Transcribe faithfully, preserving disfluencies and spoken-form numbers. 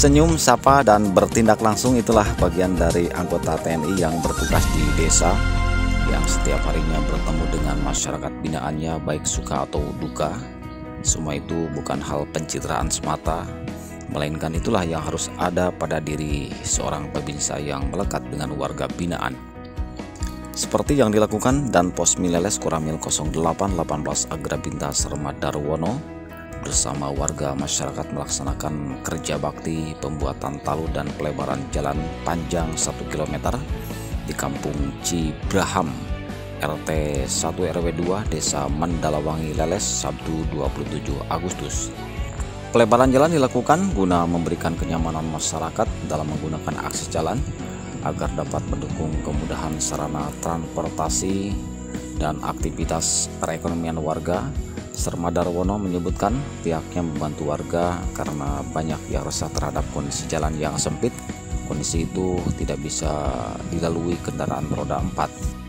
Senyum, sapa, dan bertindak langsung itulah bagian dari anggota T N I yang bertugas di desa, yang setiap harinya bertemu dengan masyarakat binaannya baik suka atau duka. Semua itu bukan hal pencitraan semata, melainkan itulah yang harus ada pada diri seorang babinsa yang melekat dengan warga binaan. Seperti yang dilakukan dan Pos Mileles Koramil nol delapan satu delapan Agrabinta Serma Darwono bersama warga masyarakat melaksanakan kerja bakti pembuatan talu dan pelebaran jalan panjang satu kilometer di Kampung Cibraham, R T satu R W dua, Desa Mandalawangi Leles, Sabtu dua puluh tujuh Agustus. Pelebaran jalan dilakukan guna memberikan kenyamanan masyarakat dalam menggunakan akses jalan agar dapat mendukung kemudahan sarana transportasi dan aktivitas perekonomian warga. Serma Darwono menyebutkan pihaknya membantu warga karena banyak yang resah terhadap kondisi jalan yang sempit. Kondisi itu tidak bisa dilalui kendaraan roda empat.